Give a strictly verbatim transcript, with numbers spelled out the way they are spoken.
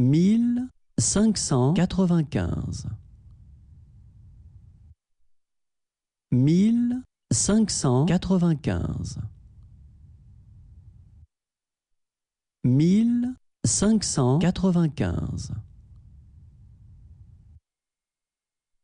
mille cinq cent quatre-vingt-quinze. Mille cinq cent quatre-vingt-quinze. Mille cinq cent quatre-vingt-quinze.